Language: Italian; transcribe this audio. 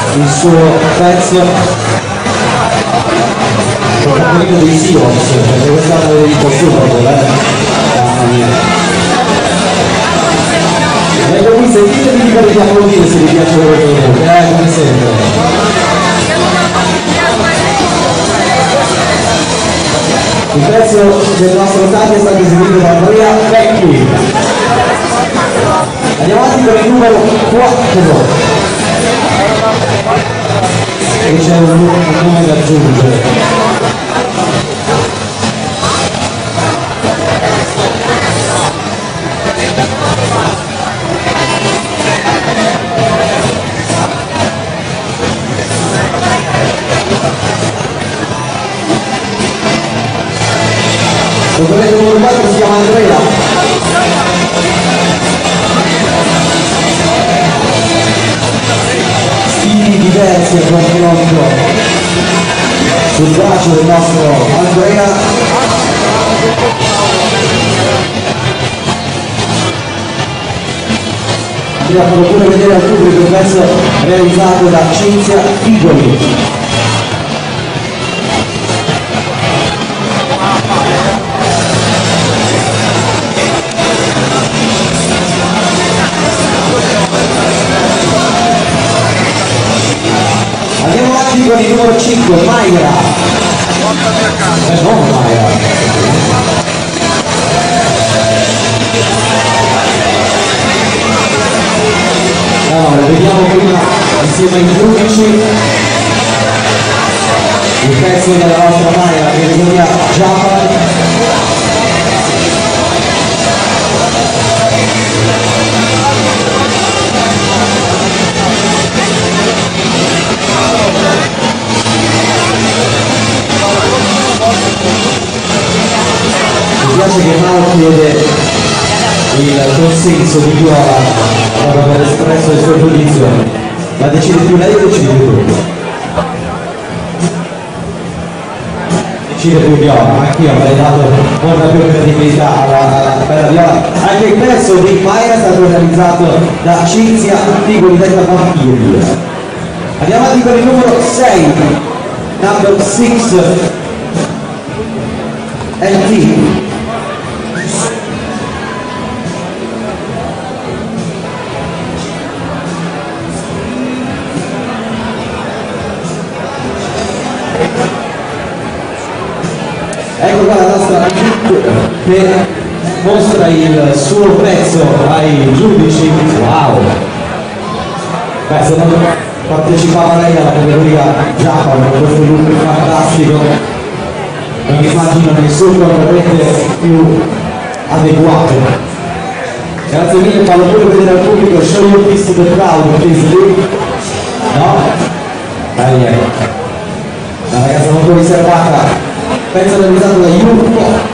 il suo pezzo con un po' dei Sions, perché quest'anno l'ho detto subito, mamma mia. Ecco qui, sentitevi di fare gli applaudire se vi piace quello che vedete, come sempre. Il pezzo del nostro taglio è stato eseguito da Andrea Vecchi. Andiamo avanti con il numero 4. E c'è un nome da aggiungere. Il collega numero 4 si chiama Andrea. Stili diversi a confronto sul braccio del nostro Andrea. Andiamo a farlo pure vedere al pubblico il pezzo realizzato da Cinzia Figoli. Con il numero 5, Mayra. Non Mayra. Allora, vediamo prima insieme ai giudici il pezzo della nostra Mayra che ricorda Japan. Mi piace che Mauro chiede il consenso di Viola dopo aver espresso le sue posizioni, ma decide più lei o decide più tu? Decide più Viola, anch'io avrei dato molta più credibilità alla bella Viola. Anche il pezzo di Mayra è stato realizzato da Cinzia Figoli detta Vampiri. Andiamo avanti con il numero 6, number 6, LT. Ecco qua la nostra che mostra il suo pezzo ai giudici. Wow! Beh, se non partecipava lei alla categoria Japan con questo look fantastico, non immagino nessun concorrente più adeguato. Grazie mille, fallo pure vedere al pubblico, show your piece to the crowd, please do. No? Dai, la ragazza molto riservata. Penso realizzato da Yurko.